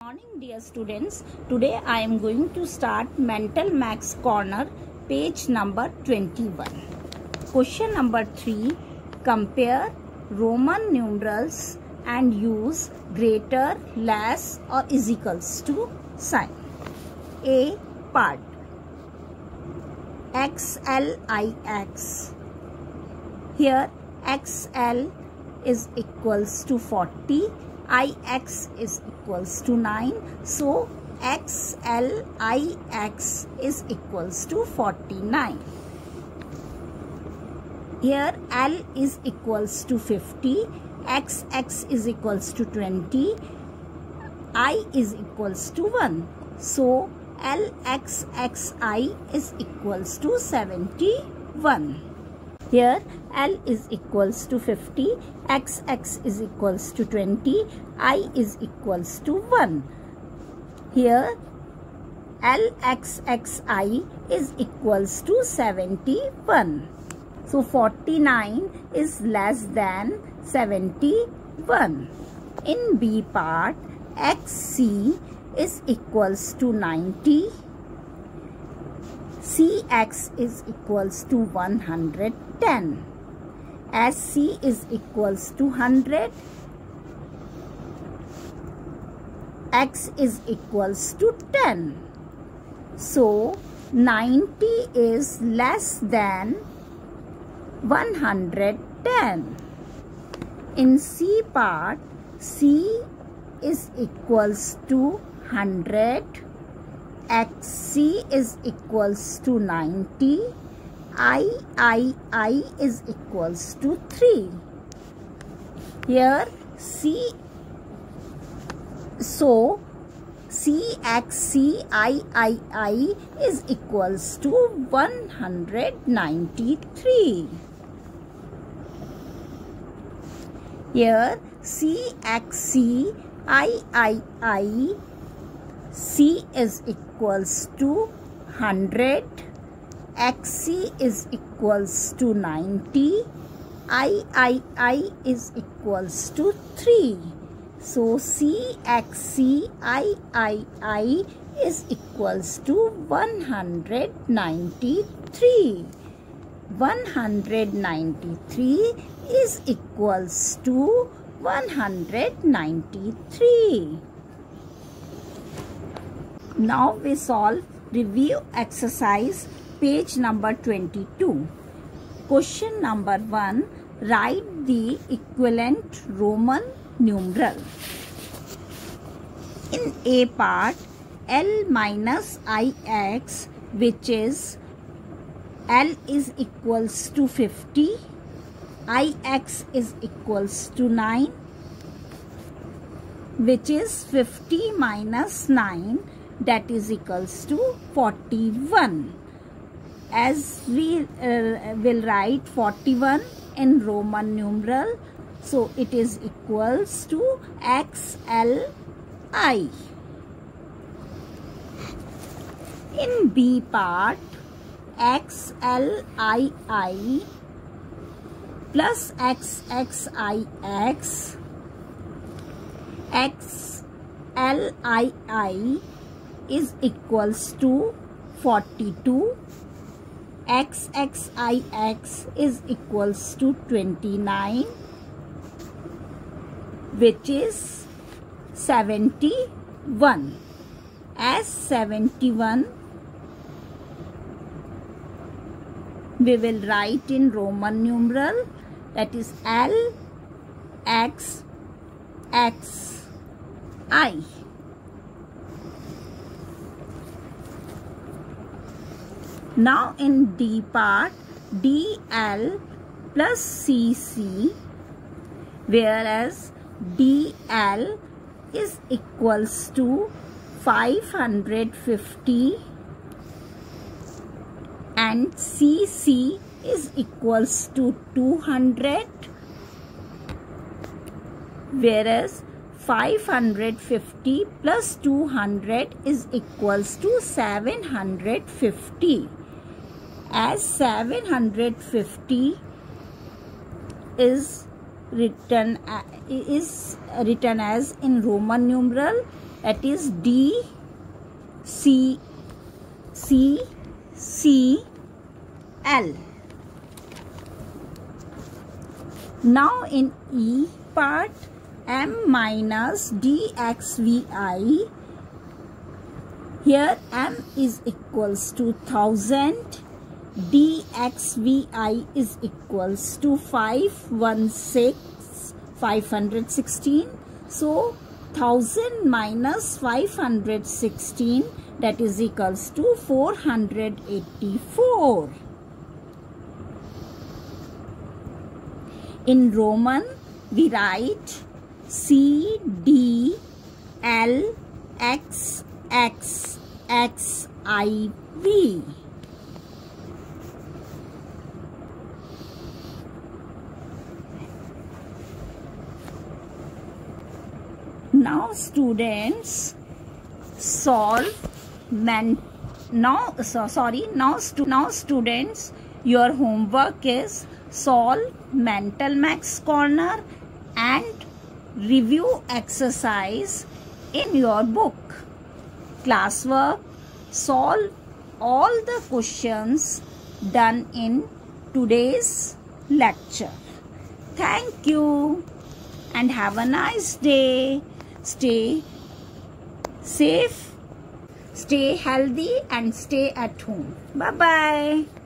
Morning dear students, today I am going to start Mental Max Corner, page number 21. Question number 3, compare Roman numerals and use greater, less or is equals to sign. A part, XLIX. Here XL is equals to 40. IX is equals to 9. So, XLIX is equals to 49. Here, L is equals to 50. XX is equals to 20. I is equals to 1. So, LXXI is equals to 71. Here L is equals to 50, XX is equals to 20, I is equals to 1. Here LXXI is equals to 71. So 49 is less than 71. In B part, XC is equals to 90. CX is equals to 110. SC is equals to 100. X is equals to 10. So, 90 is less than 110. In C part, C is equals to 100. XC is equals to 90. I is equals to 3. Here C, so CXCII is equals to 193. Here CXCII, C is equals to 100, XC is equals to 90, III is equals to 3. So, CXCII is equals to 193. 193 is equals to 193. Now we solve review exercise page number 22. Question number 1. Write the equivalent Roman numeral. In A part, L minus IX, which is L is equals to 50, IX is equals to 9, which is 50 minus 9, that is equals to 41. As we will write 41 in Roman numeral, so it is equals to XLI. In B part, XLII plus XXIX, XLII is equals to 42, XXIX is equals to 29, which is 71. As 71, we will write in Roman numeral, that is L, X, X, I. Now in D part, DL plus CC, whereas DL is equals to 550 and CC is equals to 200, whereas 550 plus 200 is equals to 750. As 750 is written as in Roman numeral, That is D C C C L. Now in E part, M minus dxvi. Here M is equals to 1000. dxvi is equals to 516. So 1000 minus 516, that is equals to 484. In Roman, we write C D L X X X I V. Now students now students, your homework is solve mental max corner and review exercise in your book. Classwork, solve all the questions done in today's lecture. Thank you and have a nice day. Stay safe, stay healthy and stay at home. Bye-bye.